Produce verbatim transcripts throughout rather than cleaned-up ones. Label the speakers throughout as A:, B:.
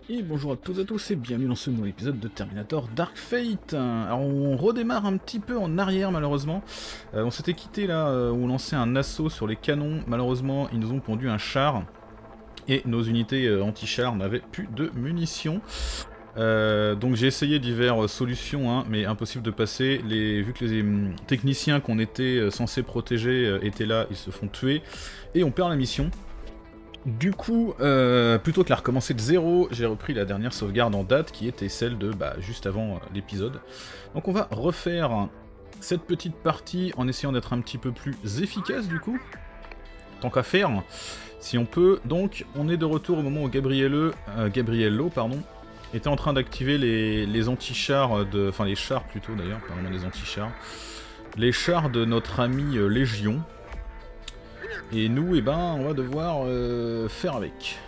A: Et bonjour à toutes et à tous et bienvenue dans ce nouvel épisode de Terminator Dark Fate. Alors on redémarre un petit peu en arrière malheureusement. Euh, on s'était quitté là euh, où on lançait un assaut sur les canons. Malheureusement ils nous ont pondu un char. Et nos unités euh, anti-char n'avaient plus de munitions. Euh, donc j'ai essayé diverses solutions, hein, mais impossible de passer. Les, vu que les euh, techniciens qu'on était euh, censés protéger euh, étaient là, ils se font tuer. Et on perd la mission. Du coup, euh, plutôt que la recommencer de zéro, j'ai repris la dernière sauvegarde en date qui était celle de bah, juste avant euh, l'épisode. Donc on va refaire cette petite partie en essayant d'être un petit peu plus efficace du coup. Tant qu'à faire, si on peut. Donc on est de retour au moment où Gabriello, euh, Gabriello pardon, était en train d'activer les, les anti-chars, de, enfin les chars plutôt d'ailleurs, pas vraiment des anti-chars. Les chars de notre ami euh, Légion. Et nous, eh ben, on va devoir euh, faire avec.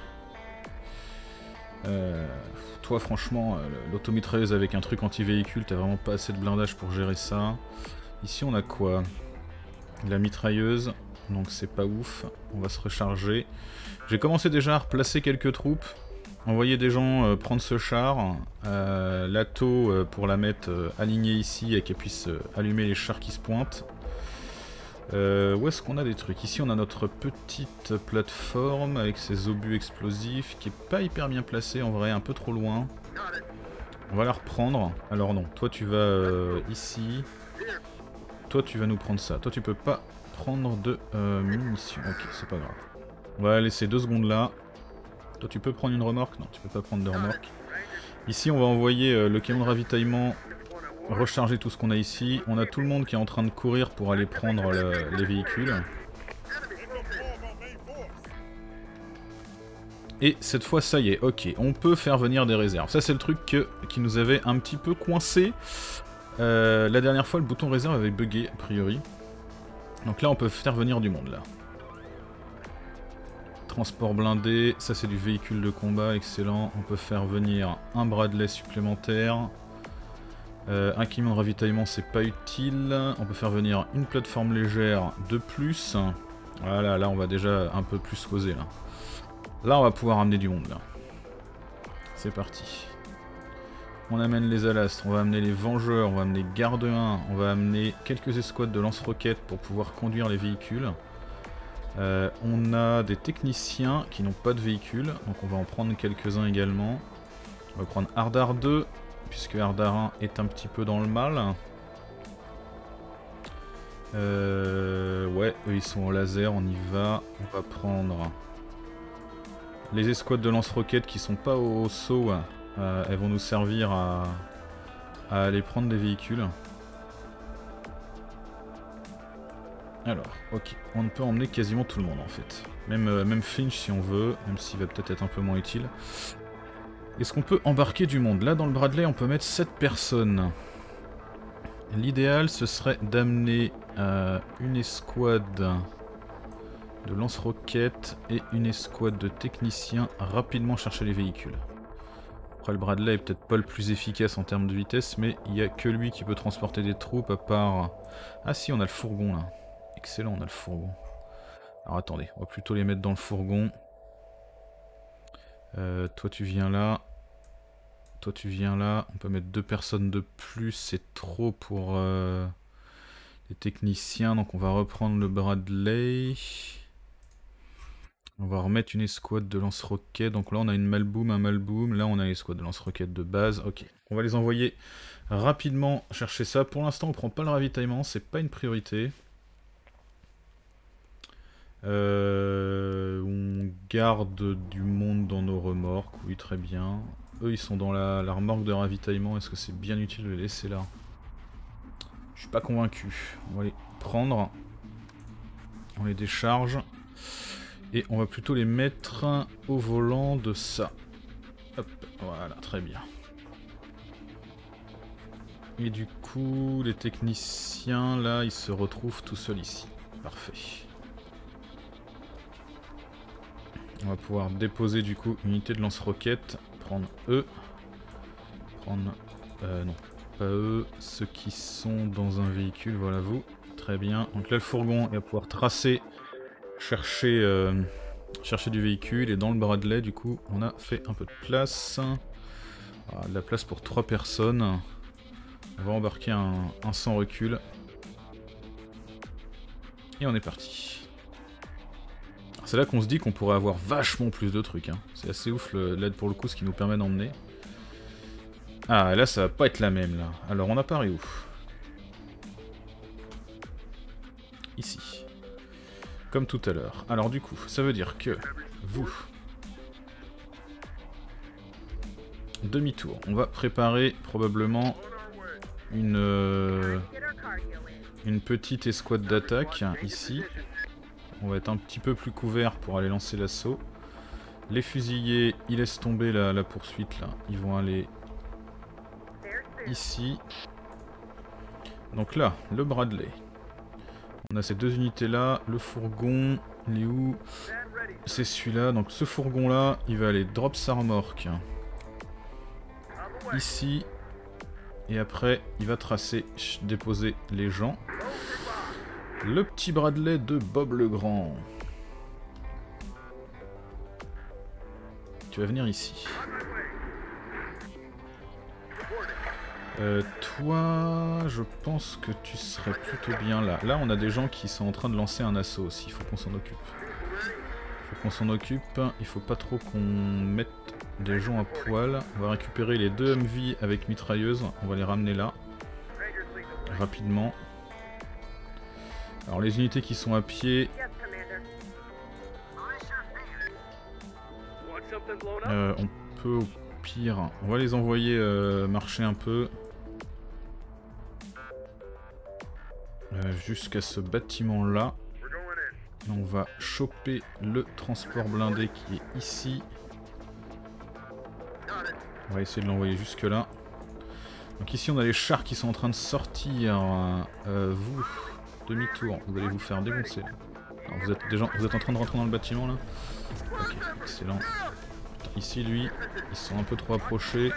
A: Euh, toi, franchement, euh, l'automitrailleuse avec un truc anti-véhicule, t'as vraiment pas assez de blindage pour gérer ça. Ici, on a quoi? La mitrailleuse, donc c'est pas ouf. On va se recharger. J'ai commencé déjà à replacer quelques troupes. Envoyer des gens euh, prendre ce char. Euh, L'atto euh, pour la mettre euh, alignée ici et qu'elle puisse euh, allumer les chars qui se pointent. Euh, où est-ce qu'on a des trucs? Ici on a notre petite plateforme avec ses obus explosifs qui est pas hyper bien placée en vrai, un peu trop loin. On va la reprendre. Alors non, toi tu vas euh, ici. Toi tu vas nous prendre ça. Toi tu peux pas prendre de euh, munitions. Ok, c'est pas grave. On va laisser deux secondes là. Toi tu peux prendre une remorque? Non, tu peux pas prendre de remorque. Ici on va envoyer euh, le camion de ravitaillement. Recharger tout ce qu'on a ici. On a tout le monde qui est en train de courir pour aller prendre le, les véhicules. Et cette fois, ça y est, ok, on peut faire venir des réserves. Ça, c'est le truc que, qui nous avait un petit peu coincé. Euh, la dernière fois, le bouton réserve avait bugué, a priori. Donc là, on peut faire venir du monde, là. Transport blindé, ça c'est du véhicule de combat, excellent. On peut faire venir un Bradley supplémentaire. Euh, un camion de ravitaillement c'est pas utile. On peut faire venir une plateforme légère de plus. Voilà, là on va déjà un peu plus causer là. Là on va pouvoir amener du monde là. C'est parti. On amène les Alastres, on va amener les Vengeurs, on va amener Garde un, on va amener quelques escouades de lance-roquettes pour pouvoir conduire les véhicules. Euh, on a des techniciens qui n'ont pas de véhicule, donc on va en prendre quelques-uns également. On va prendre Hardar deux. Puisque Ardarin est un petit peu dans le mal. Euh, ouais, eux ils sont au laser, on y va. On va prendre les escouades de lance-roquettes qui sont pas au saut. Euh, elles vont nous servir à, à aller prendre des véhicules. Alors, ok, on peut emmener quasiment tout le monde en fait. Même, euh, même Finch si on veut, même s'il va peut-être être un peu moins utile. Est-ce qu'on peut embarquer du monde? Là dans le Bradley on peut mettre sept personnes. L'idéal ce serait d'amener euh, une escouade de lance-roquettes et une escouade de techniciens rapidement chercher les véhicules. Après le Bradley est peut-être pas le plus efficace en termes de vitesse, mais il n'y a que lui qui peut transporter des troupes à part... Ah si, on a le fourgon là. Excellent, on a le fourgon. Alors attendez, on va plutôt les mettre dans le fourgon. Euh, toi tu viens là. Toi tu viens là, on peut mettre deux personnes de plus, c'est trop pour euh, les techniciens, donc on va reprendre le Bradley. On va remettre une escouade de lance-roquettes, donc là on a une Malboom, un Malboom, là on a une escouade de lance-roquettes de base, ok. On va les envoyer rapidement chercher ça, pour l'instant on prend pas le ravitaillement, c'est pas une priorité. Euh, on garde du monde dans nos remorques, oui très bien. Eux ils sont dans la, la remorque de ravitaillement, est-ce que c'est bien utile de les laisser là? Je suis pas convaincu. On va les prendre. On les décharge. Et on va plutôt les mettre au volant de ça. Hop, voilà, très bien. Et du coup, les techniciens là, ils se retrouvent tout seuls ici. Parfait. On va pouvoir déposer du coup une unité de lance-roquettes. Prendre eux. Prendre... Euh, non, pas eux. Ceux qui sont dans un véhicule, voilà vous. Très bien. Donc là le fourgon, il va pouvoir tracer, chercher euh, Chercher du véhicule et dans le Bradley du coup on a fait un peu de place. Voilà, de la place pour trois personnes. On va embarquer un, un sans recul. Et on est parti. C'est là qu'on se dit qu'on pourrait avoir vachement plus de trucs. Hein. C'est assez ouf l'aide pour le coup ce qui nous permet d'emmener. Ah là ça va pas être la même là. Alors on apparaît où? Ici. Comme tout à l'heure. Alors du coup, ça veut dire que vous... Demi-tour. On va préparer probablement une, euh, une petite escouade d'attaque ici. On va être un petit peu plus couvert pour aller lancer l'assaut. Les fusiliers, ils laissent tomber la, la poursuite là. Ils vont aller ici. Donc là, le Bradley. On a ces deux unités là. Le fourgon, il est où? C'est celui-là. Donc ce fourgon là, il va aller drop sa remorque. Ici. Et après, il va tracer, déposer les gens. Le petit Bradley de Bob Legrand. Tu vas venir ici. Euh, toi, je pense que tu serais plutôt bien là. Là, on a des gens qui sont en train de lancer un assaut aussi. Il faut qu'on s'en occupe. Il faut qu'on s'en occupe. Il faut pas trop qu'on mette des gens à poil. On va récupérer les deux M V avec mitrailleuse. On va les ramener là. Rapidement. Alors les unités qui sont à pied... Euh, on peut au pire... On va les envoyer euh, marcher un peu. Euh, jusqu'à ce bâtiment là. On va choper le transport blindé qui est ici. On va essayer de l'envoyer jusque là. Donc ici on a les chars qui sont en train de sortir. Euh, vous, demi-tour, vous allez vous faire dégoncer. Alors, vous êtes déjà, vous êtes en train de rentrer dans le bâtiment là? Ok, excellent. Ici lui, ils sont un peu trop approchés.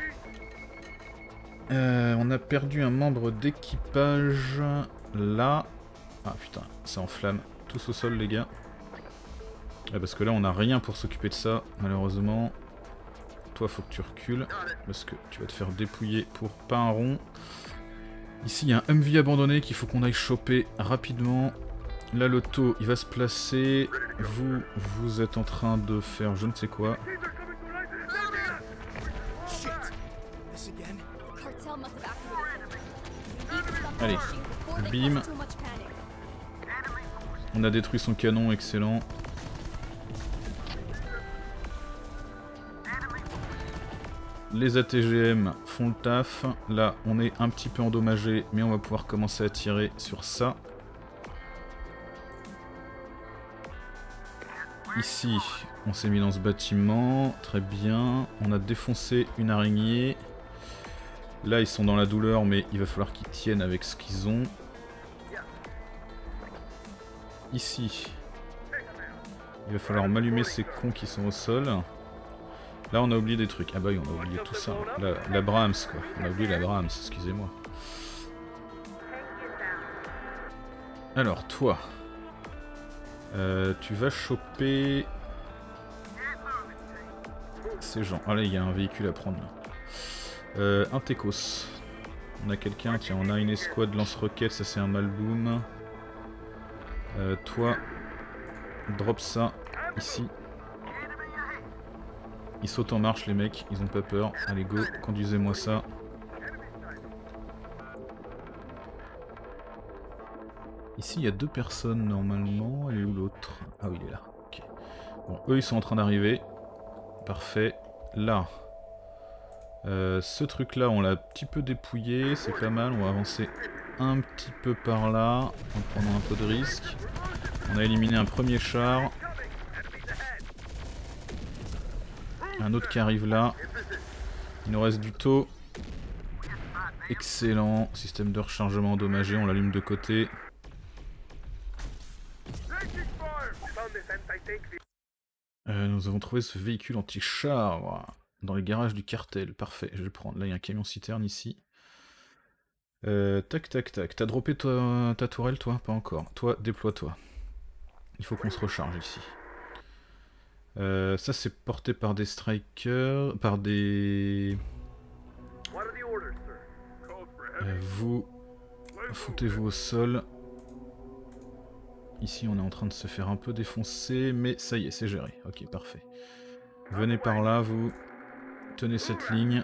A: Euh, on a perdu un membre d'équipage là. Ah putain, ça enflamme. Tous au sol les gars. Ouais, parce que là on a rien pour s'occuper de ça malheureusement. Toi faut que tu recules parce que tu vas te faire dépouiller pour pas un rond. Ici il y a un Humvee abandonné qu'il faut qu'on aille choper rapidement. Là l'auto il va se placer. Vous, vous êtes en train de faire je ne sais quoi. Allez, bim. On a détruit son canon, excellent. Les A T G M font le taf. Là, on est un petit peu endommagé, mais on va pouvoir commencer à tirer sur ça. Ici, on s'est mis dans ce bâtiment. Très bien. On a défoncé une araignée. Là, ils sont dans la douleur, mais il va falloir qu'ils tiennent avec ce qu'ils ont. Ici, il va falloir m'allumer ces cons qui sont au sol. Là, on a oublié des trucs. Ah bah oui, on a oublié tout ça. La, la Brahms, quoi. On a oublié la Brahms, excusez-moi. Alors, toi. Euh, tu vas choper... ces gens. Ah là, il y a un véhicule à prendre, là. Euh, un Tekos. On a quelqu'un, tiens, on a une escouade lance-roquettes, ça c'est un Malboom. Euh, toi, drop ça, ici. Ils sautent en marche les mecs, ils ont pas peur. Allez go, conduisez-moi ça. Ici il y a deux personnes normalement, elle est où l'autre? Ah oui il est là, ok. Bon, eux ils sont en train d'arriver. Parfait. Là. Euh, ce truc là on l'a un petit peu dépouillé, c'est pas mal, on va avancer un petit peu par là, en prenant un peu de risque. On a éliminé un premier char. Un autre qui arrive là. Il nous reste du taux. Excellent, système de rechargement endommagé, on l'allume de côté. Euh, nous avons trouvé ce véhicule anti-char dans les garages du cartel. Parfait, je vais le prendre. Là, il y a un camion citerne ici. Euh, tac, tac, tac. T'as droppé toi, ta tourelle, toi? Pas encore. Toi, déploie-toi. Il faut qu'on se recharge ici. Euh, ça c'est porté par des strikers, par des... Euh, vous foutez-vous au sol. Ici on est en train de se faire un peu défoncer, mais ça y est, c'est géré. Ok, parfait. Venez par là, vous. Tenez cette ligne.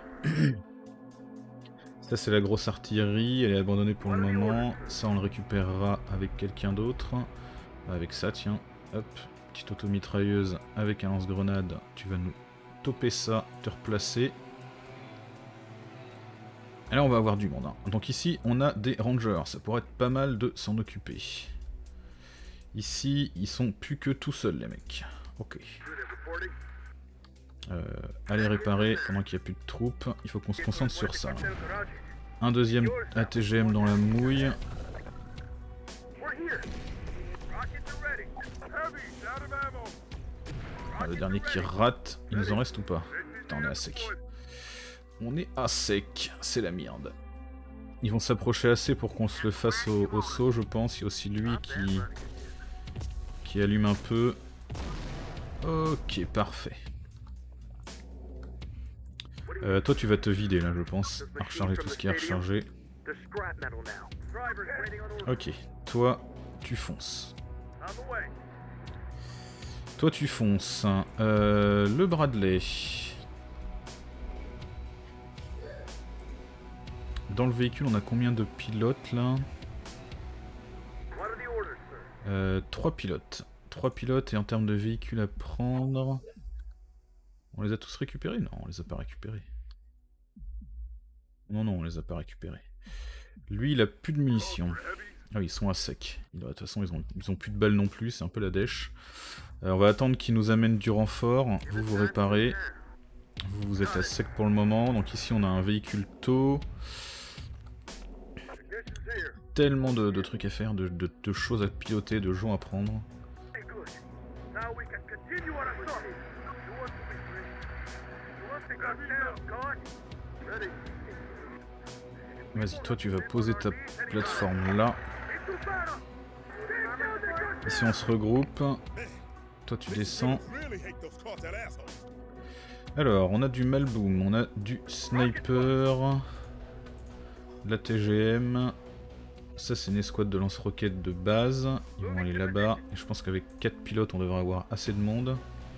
A: Ça c'est la grosse artillerie, elle est abandonnée pour le moment. Ça on le récupérera avec quelqu'un d'autre. Avec ça, tiens. Hop. Petite automitrailleuse avec un lance-grenade. Tu vas nous toper ça, te replacer. Et là on va avoir du monde. Hein. Donc ici on a des rangers. Ça pourrait être pas mal de s'en occuper. Ici ils sont plus que tout seuls les mecs. Ok. Euh, allez réparer pendant qu'il n'y a plus de troupes. Il faut qu'on se concentre sur ça. Hein. Un deuxième A T G M dans la mouille. Ah, le dernier qui rate, il nous en reste ou pas? Putain, on est à sec. On est à sec, c'est la merde. Ils vont s'approcher assez pour qu'on se le fasse au, au saut, je pense. Il y a aussi lui qui, qui allume un peu. Ok, parfait. Euh, toi, tu vas te vider là, je pense. À recharger tout ce qui est rechargé. Ok, toi, tu fonces. Toi tu fonces. Euh, le Bradley. Dans le véhicule on a combien de pilotes là? euh, Trois pilotes. Trois pilotes et en termes de véhicules à prendre... On les a tous récupérés? Non, on les a pas récupérés. Non, non, on les a pas récupérés. Lui il a plus de munitions. Ah oui, ils sont à sec. De toute façon ils ont, ils ont plus de balles non plus, c'est un peu la dèche. Euh, on va attendre qu'ils nous amènent du renfort. Vous vous réparez. Vous, vous êtes à sec pour le moment. Donc ici on a un véhicule tôt. Tellement de, de trucs à faire, de, de, de choses à piloter, de gens à prendre. Vas-y, toi tu vas poser ta plateforme là. Ici on se regroupe. Toi tu descends. Alors, on a du Malboom, on a du Sniper, de la T G M. Ça c'est une escouade de lance-roquettes de base. Ils vont aller là-bas. Et je pense qu'avec quatre pilotes on devrait avoir assez de monde.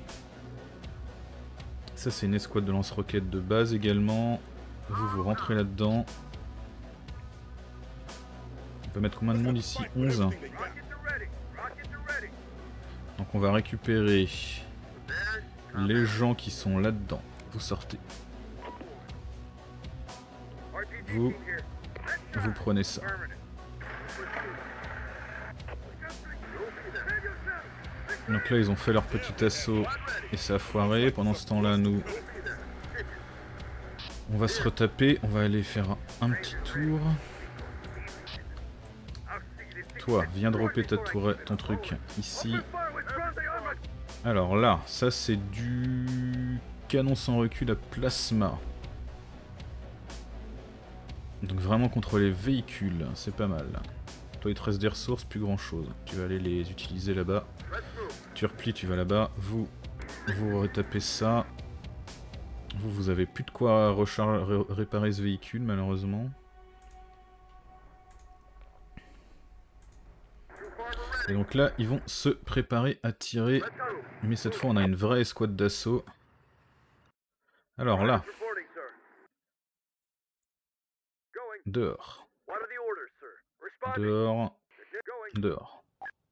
A: Ça c'est une escouade de lance-roquettes de base également. Vous, vous rentrez là-dedans. On peut mettre combien de monde ici? onze. Donc on va récupérer les gens qui sont là-dedans. Vous sortez. Vous, vous prenez ça. Donc là ils ont fait leur petit assaut et ça a foiré. Pendant ce temps là nous on va se retaper, on va aller faire un petit tour. Toi viens dropper ta tour, ton truc ici. Alors là ça c'est du canon sans recul à plasma. Donc vraiment contre les véhicules, c'est pas mal. Toi il te reste des ressources, plus grand chose. Tu vas aller les utiliser là-bas. Tu replies, tu vas là-bas. Vous, vous retapez ça. Vous, vous avez plus de quoi ré réparer ce véhicule malheureusement. Et donc là, ils vont se préparer à tirer. Mais cette fois, on a une vraie escouade d'assaut. Alors là. Dehors. Dehors. Dehors.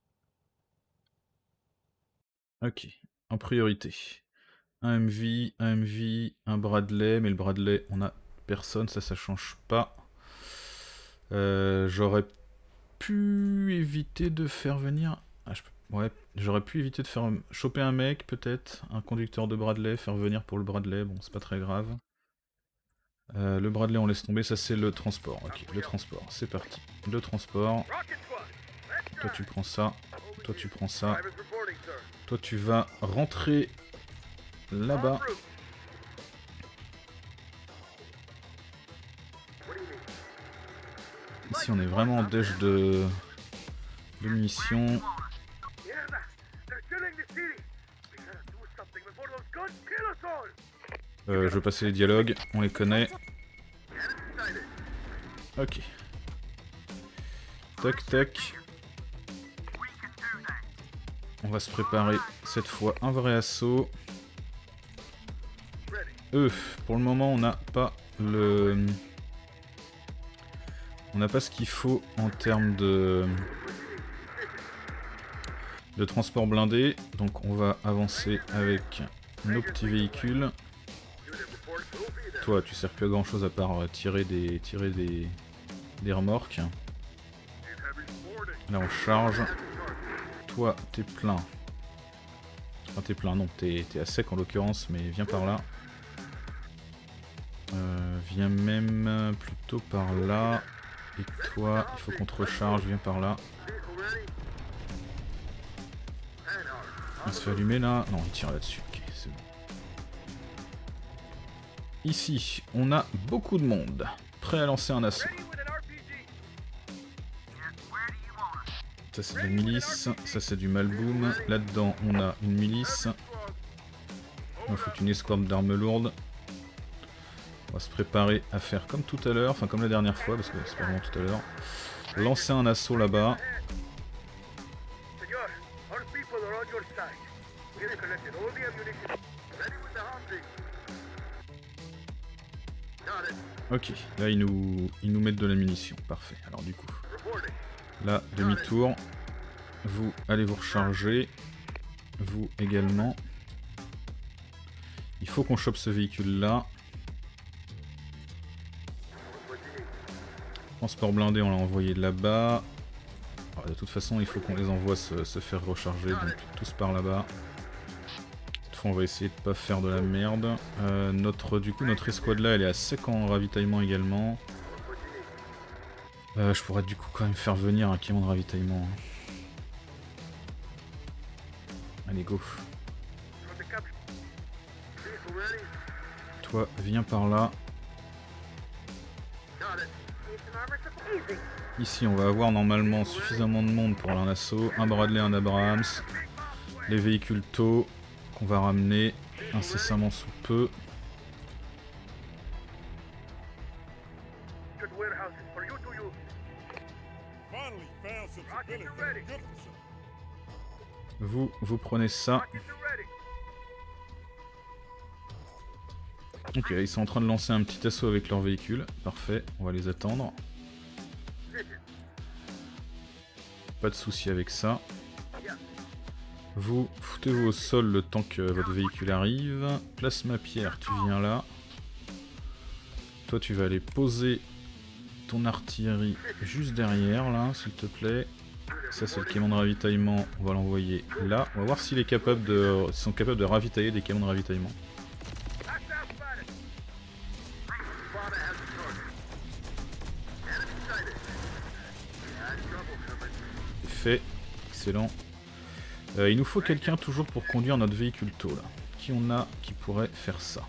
A: Ok. En priorité. Un M V, un M V, un Bradley. Mais le Bradley, on a personne. Ça, ça change pas. Euh, J'aurais pu éviter de faire venir... Ah, je peux... Ouais, j'aurais pu éviter de faire choper un mec, peut-être. Un conducteur de Bradley, faire venir pour le Bradley. Bon, c'est pas très grave. Euh, le Bradley on laisse tomber, ça c'est le transport. Ok, le transport, c'est parti. Le transport. Toi tu prends ça. Toi tu prends ça. Toi tu vas rentrer là-bas. Ici on est vraiment en dèche de... de munitions. Euh, je veux passer les dialogues, on les connaît. Ok. Tac tac. On va se préparer cette fois un vrai assaut. Eux, pour le moment on n'a pas le... On n'a pas ce qu'il faut en termes de... de transport blindé. Donc on va avancer avec nos petits véhicules. Toi tu sers plus à grand chose à part tirer des, tirer des, des remorques. Là on charge. Toi t'es plein. Enfin t'es plein, non, t'es à sec en l'occurrence, mais viens par là. Euh, viens même plutôt par là. Et toi, il faut qu'on te recharge, viens par là. Il se fait allumer là. Non, il tire là-dessus. Ok, c'est bon. Ici, on a beaucoup de monde. Prêt à lancer un assaut. Ça c'est de la milice. Ça c'est du malboom. Là-dedans, on a une milice. Il faut une escouade d'armes lourdes. On va se préparer à faire comme tout à l'heure, enfin comme la dernière fois, parce que c'est pas vraiment tout à l'heure. Lancer un assaut là-bas. Ok, là ils nous, ils nous mettent de la munition, parfait. Alors du coup, là, demi-tour. Vous allez vous recharger. Vous également. Il faut qu'on chope ce véhicule-là. Transport blindé, on l'a envoyé là-bas. De toute façon, il faut qu'on les envoie se, se faire recharger, donc tous par là-bas. Cette fois, on va essayer de pas faire de la merde. Euh, notre, du coup, notre escouade là, elle est à sec en ravitaillement également. Euh, je pourrais du coup quand même faire venir un camion de ravitaillement. Allez, go. Toi, viens par là. Ici, on va avoir normalement suffisamment de monde pour un assaut. Un Bradley, un Abrams. Les véhicules tôt qu'on va ramener incessamment sous peu. Vous, vous prenez ça. Ok, ils sont en train de lancer un petit assaut avec leur véhicule. Parfait, on va les attendre. Pas de souci avec ça. Vous foutez-vous au sol le temps que votre véhicule arrive. Plasma pierre, tu viens là. Toi, tu vas aller poser ton artillerie juste derrière, là, s'il te plaît. Ça, c'est le camion de ravitaillement. On va l'envoyer là. On va voir s'il est capable de, s'ils sont capables de ravitailler des camions de ravitaillement. Fait, excellent. Euh, il nous faut quelqu'un toujours pour conduire notre véhicule tôt là. Qui on a qui pourrait faire ça?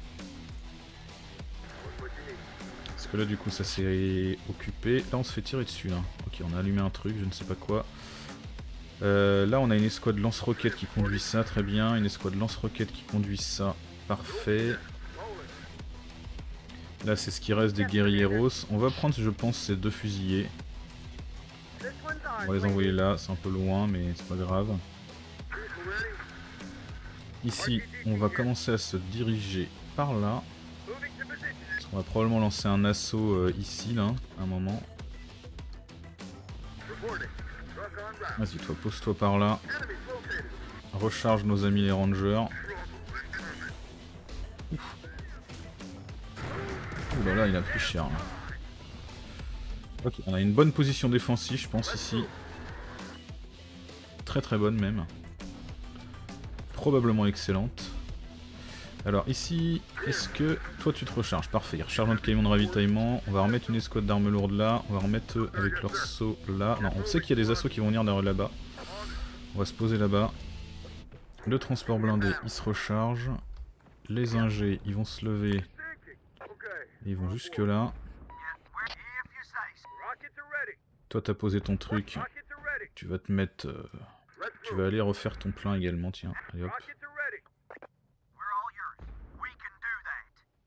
A: Parce que là du coup ça s'est occupé. Là on se fait tirer dessus là. Ok, on a allumé un truc, je ne sais pas quoi. Euh, là on a une escouade lance-roquettes qui conduit ça, très bien. Une escouade lance-roquettes qui conduit ça, parfait. Là c'est ce qui reste des guerrieros. On va prendre je pense ces deux fusiliers. On va les envoyer là, c'est un peu loin mais c'est pas grave. Ici, on va commencer à se diriger par là. On va probablement lancer un assaut euh, ici, là, à un moment. Vas-y, toi, pose-toi par là. Recharge nos amis les rangers. Ouf. Ouh là là, il a pris cher, là. Ok, on a une bonne position défensive, je pense, ici. Très très bonne, même. Probablement excellente. Alors ici, est-ce que toi tu te recharges? Parfait, il recharge notre camion de ravitaillement. On va remettre une escouade d'armes lourdes là. On va remettre eux avec leur saut là. Non, on sait qu'il y a des assauts qui vont venir derrière là-bas. On va se poser là-bas. Le transport blindé, il se recharge. Les ingés, ils vont se lever. Ils vont jusque là. Toi t'as posé ton truc. Tu vas te mettre... Euh, tu vas aller refaire ton plein également, tiens. Allez hop.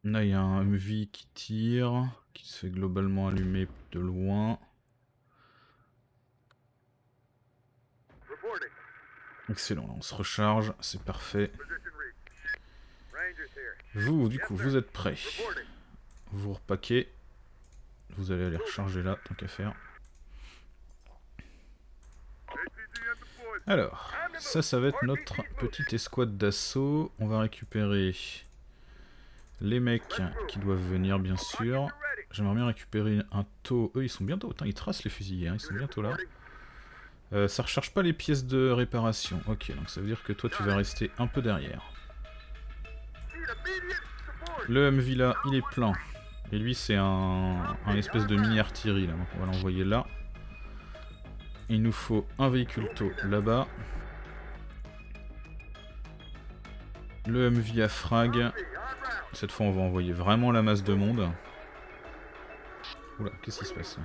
A: Là il y a un M V qui tire, qui se fait globalement allumer de loin. Excellent, là on se recharge, c'est parfait. Vous, du coup, vous êtes prêts. Vous repaquez. Vous allez aller recharger là, tant qu'à faire. Alors, ça, ça va être notre petite escouade d'assaut. On va récupérer les mecs qui doivent venir, bien sûr. J'aimerais bien récupérer un taux. Eux, ils sont bientôt. Putain, ils tracent les fusiliers, hein. Ils sont bientôt là. Euh, ça recharge pas les pièces de réparation. Ok, donc ça veut dire que toi, tu vas rester un peu derrière. Le M V là, il est plein. Et lui, c'est un, un espèce de mini-artillerie là. Donc on va l'envoyer là. Il nous faut un véhicule taux là-bas. Le M V à frag. Cette fois, on va envoyer vraiment la masse de monde. Oula, qu'est-ce qui se passe là?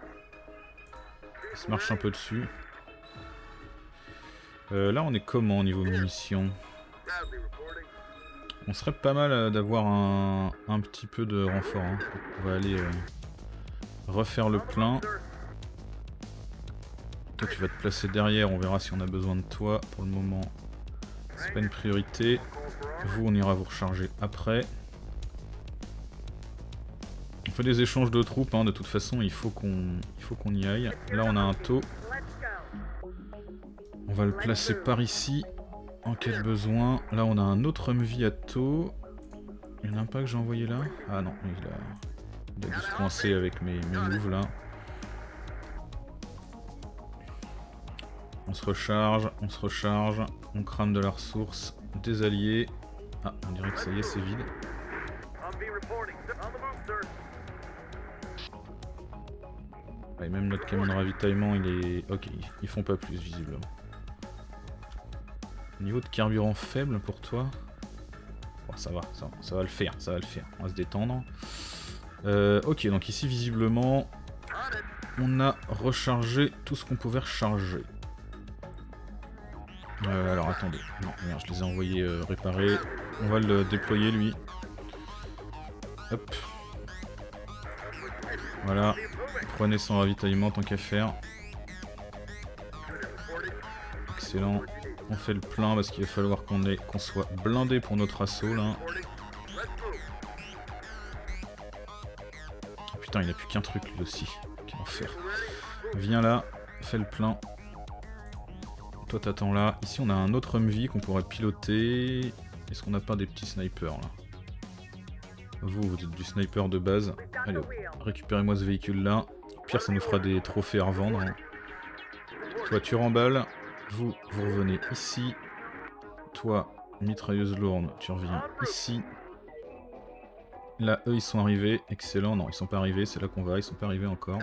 A: Il se marche un peu dessus. Euh, là, on est comment au niveau munitions? On serait pas mal d'avoir un, un petit peu de renfort. Hein. On va aller euh, refaire le plein. Toi, tu vas te placer derrière. On verra si on a besoin de toi. Pour le moment, c'est pas une priorité. Vous, on ira vous recharger après. On fait des échanges de troupes. Hein. De toute façon, il faut qu'on il faut qu'on y aille. Là, on a un taux. On va le placer par ici. En cas de besoin. Là, on a un autre M V à taux. Il n'y en a pas que j'ai envoyé là? Ah non, il a, il a dû se coincer avec mes, mes moves là. On se recharge, on se recharge. On crame de la ressource. Des alliés. Ah, on dirait que ça y est, c'est vide. Ouais, même notre camion de ravitaillement, il est... Ok, ils font pas plus visiblement. Niveau de carburant faible pour toi. Bon, ça va, ça, ça va le faire, ça va le faire. On va se détendre. Euh, ok, donc ici visiblement, on a rechargé tout ce qu'on pouvait recharger. Euh, alors attendez, non, merde, je les ai envoyés euh, réparer. On va le déployer lui. Hop. Voilà. Prenez son ravitaillement tant qu'à faire. Excellent. On fait le plein parce qu'il va falloir qu'on ait qu'on soit blindé pour notre assaut là. Oh, putain, il n'a plus qu'un truc lui aussi. Quel enfer. Viens là, fais le plein. Toi t'attends là. Ici on a un autre M V qu'on pourrait piloter. Est-ce qu'on n'a pas des petits snipers là? Vous, vous êtes du sniper de base. Allez, récupérez-moi ce véhicule là. Au pire ça nous fera des trophées à revendre. Toi tu remballes. Vous, vous revenez ici. Toi, mitrailleuse lourde, tu reviens ici. Là, eux, ils sont arrivés. Excellent. Non, ils sont pas arrivés. C'est là qu'on va. Ils sont pas arrivés encore.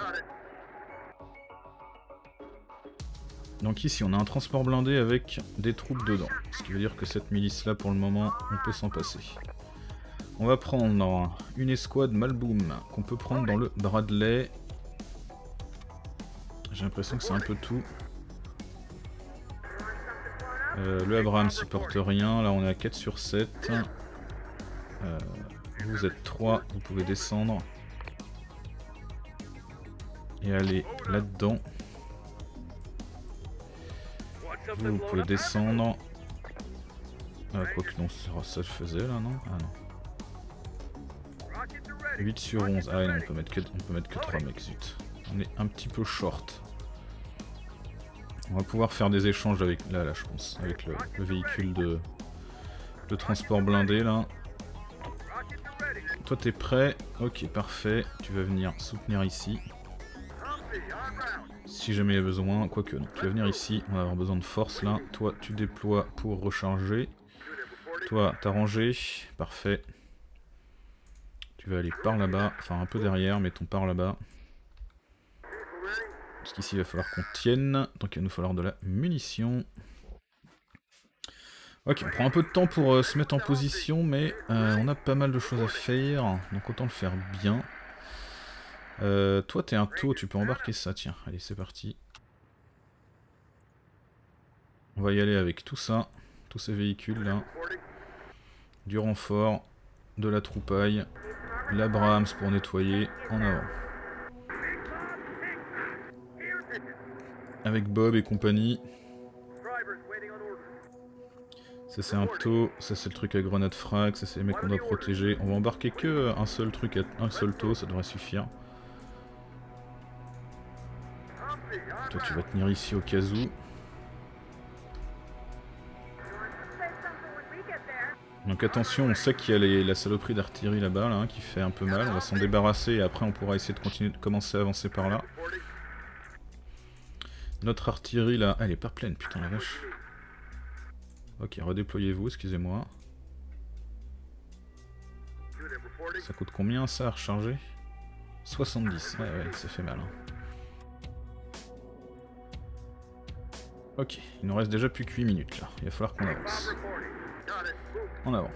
A: Donc ici, on a un transport blindé avec des troupes dedans. Ce qui veut dire que cette milice-là, pour le moment, on peut s'en passer. On va prendre une escouade Malboom qu'on peut prendre dans le Bradley. J'ai l'impression que c'est un peu tout. Euh, le Abraham s'y porte rien, là on est à quatre sur sept. Euh, vous êtes trois, vous pouvez descendre. Et aller là-dedans. Vous, vous pouvez descendre. Ah, quoi que non, ça le faisait là, non? Ah non. huit sur onze. Ah non, on peut mettre que, on peut mettre que trois mecs, zut. On est un petit peu short. On va pouvoir faire des échanges avec, là, là je pense, avec le, le véhicule de, de transport blindé là. Toi t'es prêt? Ok, parfait. Tu vas venir soutenir ici. Si jamais il y a besoin, quoique non. Tu vas venir ici, on va avoir besoin de force là. Toi tu déploies pour recharger. Toi t'as rangé, parfait. Tu vas aller par là-bas, enfin un peu derrière, mettons par là-bas. Parce qu'ici il va falloir qu'on tienne, donc il va nous falloir de la munition. Ok, on prend un peu de temps pour euh, se mettre en position, mais euh, on a pas mal de choses à faire, donc autant le faire bien. Euh, toi t'es un taux, tu peux embarquer ça, tiens, allez c'est parti. On va y aller avec tout ça, tous ces véhicules là. Du renfort, de la troupaille, l'Abrams pour nettoyer, en avant. Avec Bob et compagnie. Ça c'est un taux, ça c'est le truc à grenade frag, ça c'est les mecs qu'on doit protéger. On va embarquer que un seul truc, à, un seul taux, ça devrait suffire. Toi tu vas tenir ici au cas où. Donc attention, on sait qu'il y a les, la saloperie d'artillerie là-bas, là, hein, qui fait un peu mal. On va s'en débarrasser et après on pourra essayer de continuer de commencer à avancer par là. Notre artillerie là, elle est pas pleine, putain la vache. Ok, redéployez-vous, excusez-moi. Ça coûte combien ça à recharger? soixante-dix, ouais ouais, ça fait mal. Hein. Ok, il nous reste déjà plus que huit minutes là, il va falloir qu'on avance. En avant.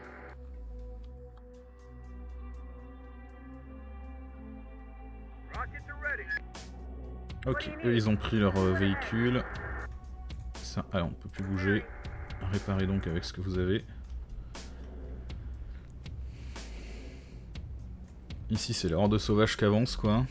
A: Ok, eux ils ont pris leur euh, véhicule. Ça, allez, on peut plus bouger. Réparez donc avec ce que vous avez. Ici c'est les hordes sauvages qui avancent quoi.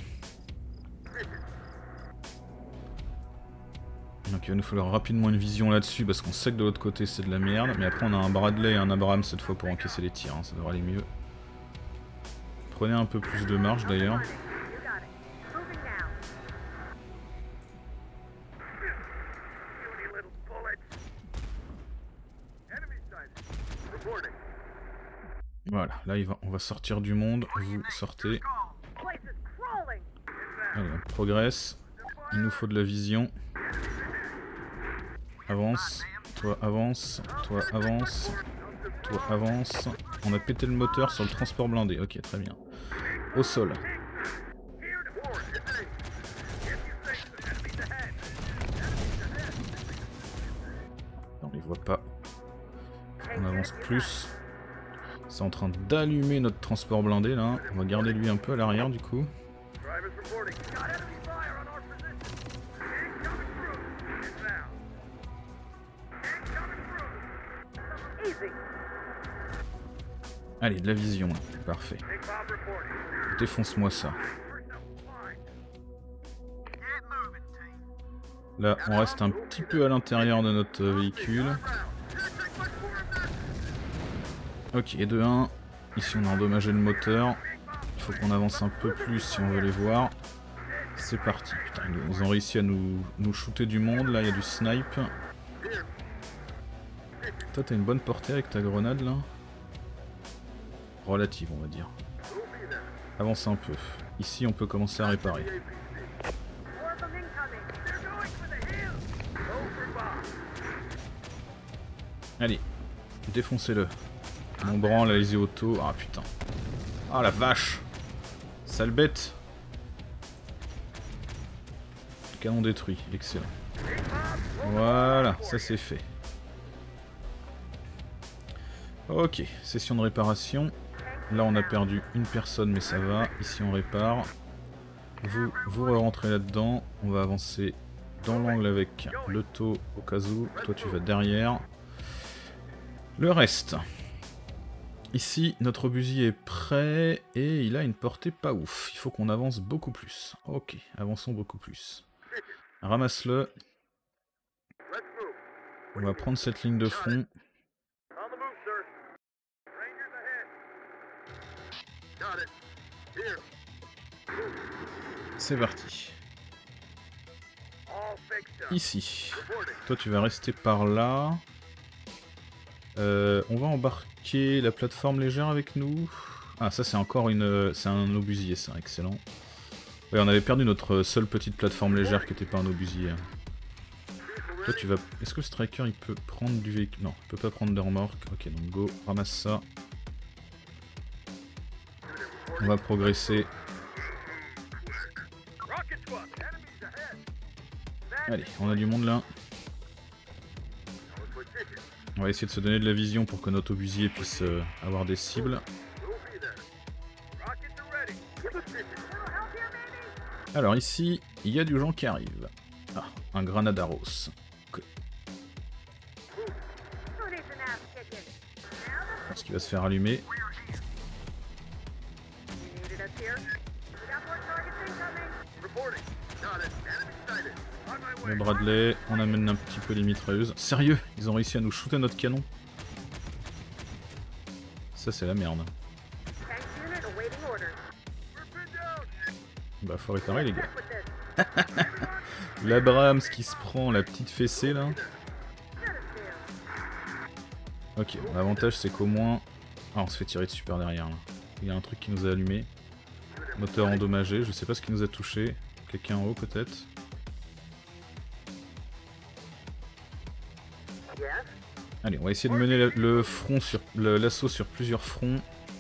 A: Donc il va nous falloir rapidement une vision là-dessus parce qu'on sait que de l'autre côté c'est de la merde. Mais après on a un Bradley et un Abrams cette fois pour encaisser les tirs, hein, ça devrait aller mieux. Prenez un peu plus de marge d'ailleurs. Voilà, là il va, on va sortir du monde, vous sortez. Allez, on progresse. Il nous faut de la vision. Avance, toi avance, toi avance, toi avance. On a pété le moteur sur le transport blindé, ok très bien. Au sol. On les voit pas. On avance plus. C'est en train d'allumer notre transport blindé là. On va garder lui un peu à l'arrière du coup. Allez, de la vision là. Parfait. Défonce-moi ça. Là, on reste un petit peu à l'intérieur de notre véhicule. Ok, deux un. Ici on a endommagé le moteur. Il faut qu'on avance un peu plus si on veut les voir. C'est parti. Putain, ils ont réussi à nous, nous shooter du monde. Là, il y a du snipe. Toi, t'as une bonne portée avec ta grenade là. Relative, on va dire. Avance un peu. Ici, on peut commencer à réparer. Allez, défoncez-le. Mon branle, allez-y auto. Ah putain. Ah la vache. Sale bête. Canon détruit, excellent. Voilà, ça c'est fait. Ok, session de réparation. Là on a perdu une personne mais ça va. Ici on répare. Vous, vous rentrez là-dedans. On va avancer dans l'angle avec le taux au cas où. Toi tu vas derrière. Le reste. Ici, notre obusier est prêt et il a une portée pas ouf. Il faut qu'on avance beaucoup plus. Ok, avançons beaucoup plus. Ramasse-le. On va prendre cette ligne de front. C'est parti. Ici. Toi, tu vas rester par là. Euh, on va embarquer la plateforme légère avec nous. Ah, ça c'est encore une... c'est un obusier, ça, excellent. Ouais, on avait perdu notre seule petite plateforme légère qui n'était pas un obusier. Toi tu vas... Est-ce que le striker il peut prendre du véhicule? Non, il peut pas prendre de remorque. Ok, donc go, ramasse ça. On va progresser. Allez, on a du monde là. On va essayer de se donner de la vision pour que notre obusier puisse euh, avoir des cibles. Alors ici, il y a du gens qui arrivent. Ah, un Granadaros. Okay. Je pense qu'il va se faire allumer. Le Bradley, on amène un petit peu les mitrailleuses. Sérieux, ils ont réussi à nous shooter notre canon. Ça c'est la merde. Bah faut réparer les gars. L'Abrams qui se prend la petite fessée là. Ok, bon, l'avantage c'est qu'au moins... Ah, on se fait tirer de super derrière là. Il y a un truc qui nous a allumé. Moteur endommagé, je sais pas ce qui nous a touché. Quelqu'un en haut peut-être. Allez, on va essayer de mener le front sur l'assaut sur plusieurs fronts.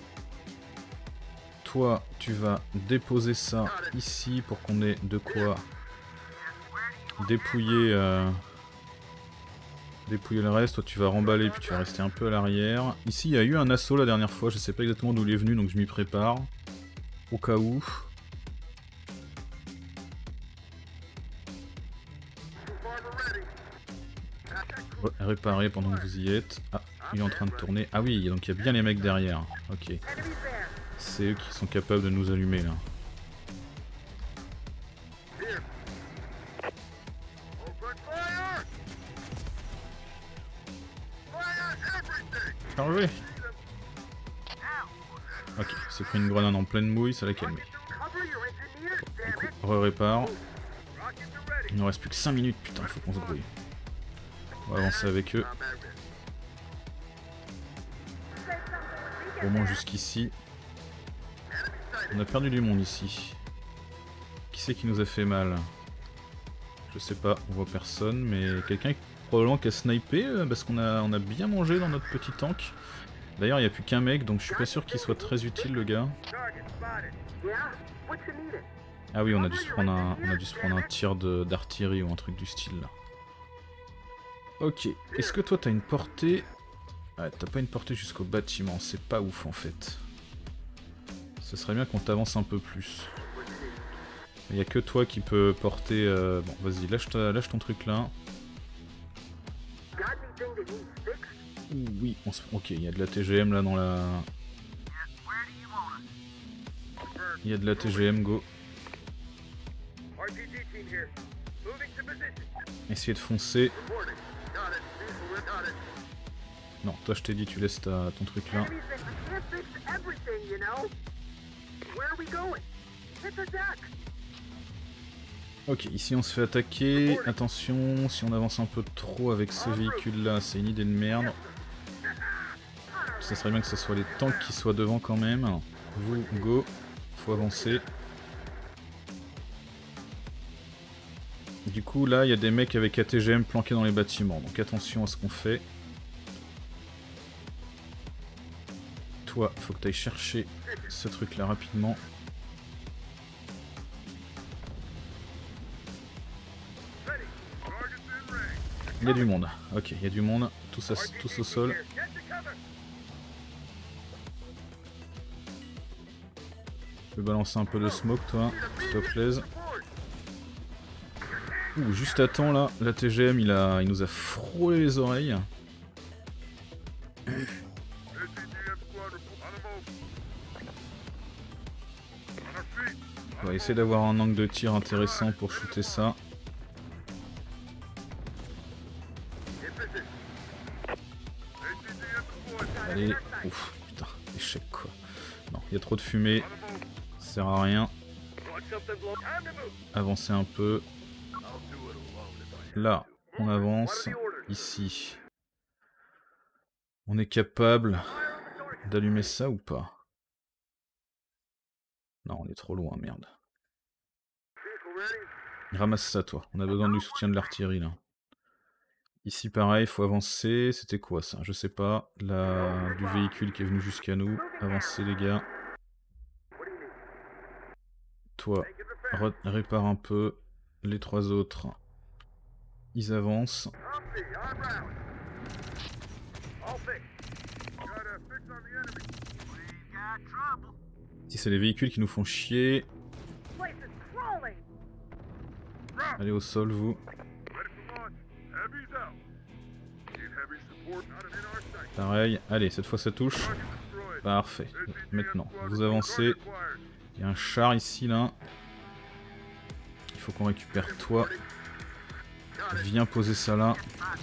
A: Toi, tu vas déposer ça ici pour qu'on ait de quoi dépouiller, euh, dépouiller le reste. Toi, tu vas remballer puis tu vas rester un peu à l'arrière. Ici, il y a eu un assaut la dernière fois. Je sais pas exactement d'où il est venu, donc je m'y prépare. Au cas où. Réparer pendant que vous y êtes. Ah, il est en train de tourner. Ah oui, donc il y a bien les mecs derrière. Ok. C'est eux qui sont capables de nous allumer là. Chargé. Ok, c'est pris une grenade en pleine mouille, ça l'a calmé. Du coup, re-répare. Il nous reste plus que cinq minutes, putain, faut qu'on se grouille. On va avancer avec eux. Au moins jusqu'ici. On a perdu du monde ici. Qui c'est qui nous a fait mal? Je sais pas, on voit personne, mais quelqu'un probablement qui a snipé, parce qu'on a, on a bien mangé dans notre petit tank. D'ailleurs, il n'y a plus qu'un mec, donc je suis pas sûr qu'il soit très utile le gars. Ah oui, on a dû se prendre un, on a dû se prendre un tir d'artillerie ou un truc du style là. Ok, est-ce que toi t'as une portée... Ah, t'as pas une portée jusqu'au bâtiment, c'est pas ouf en fait. Ce serait bien qu'on t'avance un peu plus. Il n'y a que toi qui peux porter... Euh... Bon, vas-y, lâche, lâche ton truc là. Ouh, oui, on se... ok, il y a de la T G M là dans la... Il y a de la T G M, go. Essayez de foncer. Non, toi je t'ai dit tu laisses ta, ton truc là. Ok, ici on se fait attaquer. Attention, si on avance un peu trop avec ce véhicule là, c'est une idée de merde. Ça serait bien que ce soit les tanks qui soient devant quand même. Vous, go, faut avancer. Du coup là, il y a des mecs avec A T G M planqués dans les bâtiments, donc attention à ce qu'on fait. Toi, faut que tu ailles chercher ce truc là rapidement. Il y a du monde. Ok, il y a du monde. Tous, à, tous au sol. Tu peux balancer un peu de smoke, toi, s'il te plaise. Ouh, juste à temps là, la T G M il, a, il nous a frôlé les oreilles. On va essayer d'avoir un angle de tir intéressant pour shooter ça. Allez, ouf, putain, échec quoi. Non, il y a trop de fumée, ça sert à rien. Avancer un peu. Là, on avance. Ici. On est capable d'allumer ça ou pas? Non, on est trop loin, merde. Ramasse ça, toi. On a besoin du soutien de l'artillerie, là. Ici, pareil, faut avancer. C'était quoi, ça? Je sais pas. La... Du véhicule qui est venu jusqu'à nous. Avancez, les gars. Toi, répare un peu. Les trois autres, ils avancent. Si c'est les véhicules qui nous font chier. Allez au sol, vous. Pareil. Allez, cette fois ça touche. Parfait. Maintenant, vous avancez. Il y a un char ici là. Il faut qu'on récupère toi. Viens poser ça là.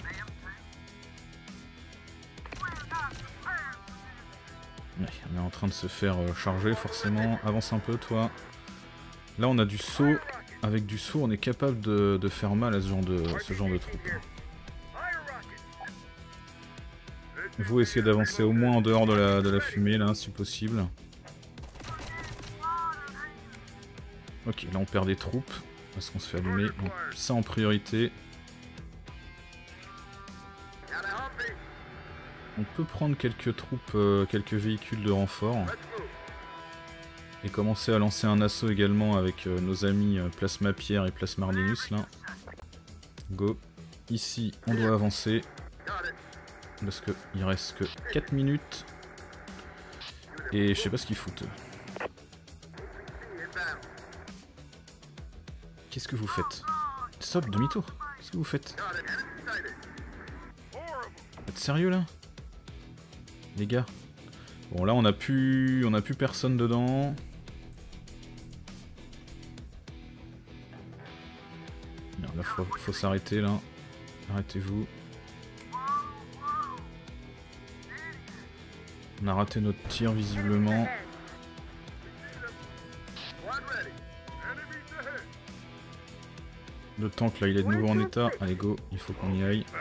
A: Ouais, on est en train de se faire charger forcément. Avance un peu toi. Là on a du saut. Avec du saut on est capable de, de faire mal à ce genre de, ce genre de troupes. Vous essayez d'avancer au moins en dehors de la, de la fumée là si possible. Ok, là on perd des troupes parce qu'on se fait allumer. Donc ça en priorité. On peut prendre quelques troupes, euh, quelques véhicules de renfort. Et commencer à lancer un assaut également avec euh, nos amis euh, Plasma Pierre et Plasma Ardinus là. Go. Ici on doit avancer. Parce que il reste que quatre minutes. Et je sais pas ce qu'ils foutent. Qu'est-ce que vous faites? Stop, demi-tour. Qu'est-ce que vous faites? Vous êtes sérieux là? Les gars. Bon là on a plus. On a plus personne dedans. Merde, là faut, faut s'arrêter là. Arrêtez-vous. On a raté notre tir visiblement. Le tank là il est de nouveau en état. Allez go, il faut qu'on y aille.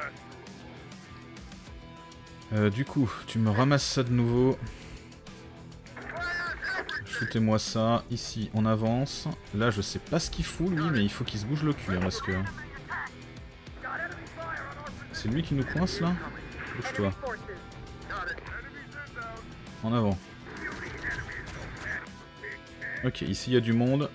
A: Euh, du coup, tu me ramasses ça de nouveau. Shootez-moi ça. Ici on avance. Là je sais pas ce qu'il fout lui, mais il faut qu'il se bouge le cul hein, parce que... C'est lui qui nous coince là? Bouge-toi. En avant. Ok, ici il y a du monde.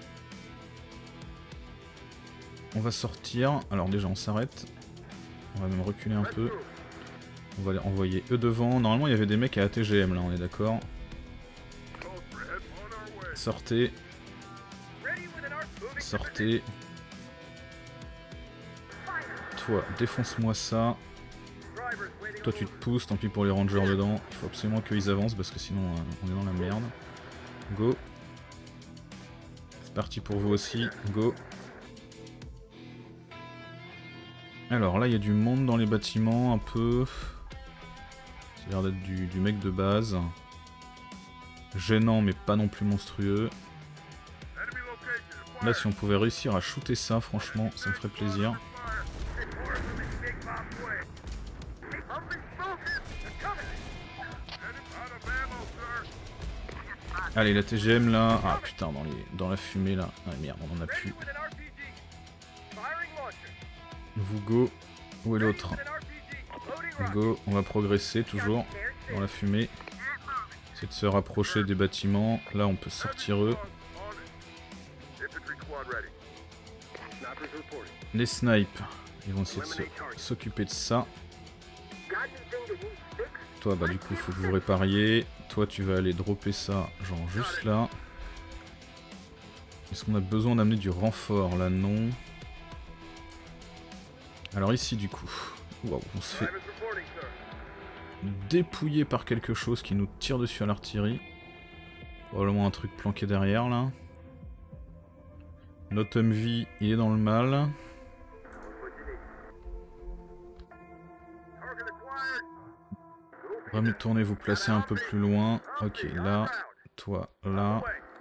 A: On va sortir. Alors déjà on s'arrête. On va même reculer un peu. On va les envoyer eux devant. Normalement il y avait des mecs à A T G M là, on est d'accord. Sortez. Sortez. Toi, défonce-moi ça. Toi tu te pousses, tant pis pour les rangers dedans. Il faut absolument qu'ils avancent parce que sinon euh, on est dans la merde. Go. C'est parti pour vous aussi. Go. Alors là il y a du monde dans les bâtiments un peu. Ça a l'air d'être du, du mec de base. Gênant mais pas non plus monstrueux. Là si on pouvait réussir à shooter ça franchement ça me ferait plaisir. Allez la T G M là. Ah putain dans, les, dans la fumée là. Ah merde on en a plus. Vous go. Où est l'autre? Go, on va progresser toujours dans la fumée. C'est de se rapprocher des bâtiments. Là on peut sortir eux. Les snipes, ils vont essayer de s'occuper de ça. Toi bah du coup il faut que vous répariez. Toi tu vas aller dropper ça genre juste là. Est-ce qu'on a besoin d'amener du renfort là? Non. Alors ici du coup, waouh, on se fait dépouiller par quelque chose qui nous tire dessus à l'artillerie. Probablement un truc planqué derrière là. Notre M V il est dans le mal. On va me tourner, vous placer un peu plus loin. Ok, là, toi, là.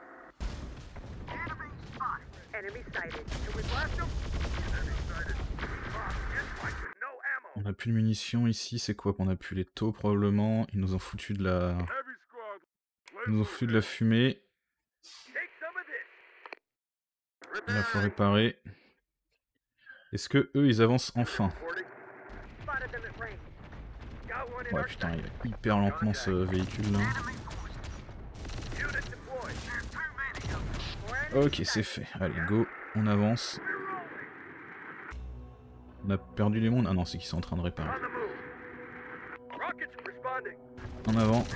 A: On a plus de munitions ici, c'est quoi qu'on a plus? Les taux probablement. Ils nous ont foutu de la... Ils nous ont foutu de la fumée. Là faut réparer. Est-ce que eux ils avancent enfin? Ouais putain il est hyper lentement ce véhicule là. Ok c'est fait, allez go, on avance. On a perdu les mondes. Ah non c'est qu'ils sont en train de réparer. En avant.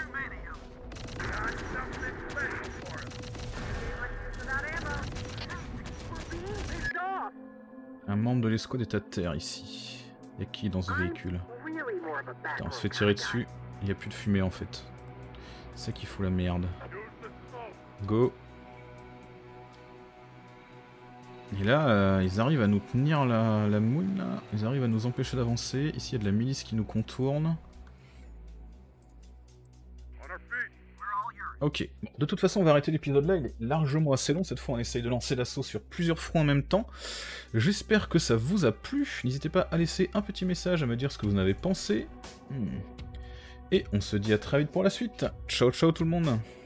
A: Un membre de l'escouade est à terre ici. Il y a qui dans ce véhicule? Putain, on se fait tirer dessus. Il n'y a plus de fumée en fait. C'est ça qui fout la merde. Go. Et là, euh, ils arrivent à nous tenir la, la moule, là. Ils arrivent à nous empêcher d'avancer. Ici, il y a de la milice qui nous contourne. Ok, bon, de toute façon on va arrêter l'épisode là, il est largement assez long, cette fois on essaye de lancer l'assaut sur plusieurs fronts en même temps. J'espère que ça vous a plu, n'hésitez pas à laisser un petit message, à me dire ce que vous en avez pensé. Hmm. Et on se dit à très vite pour la suite, ciao ciao tout le monde.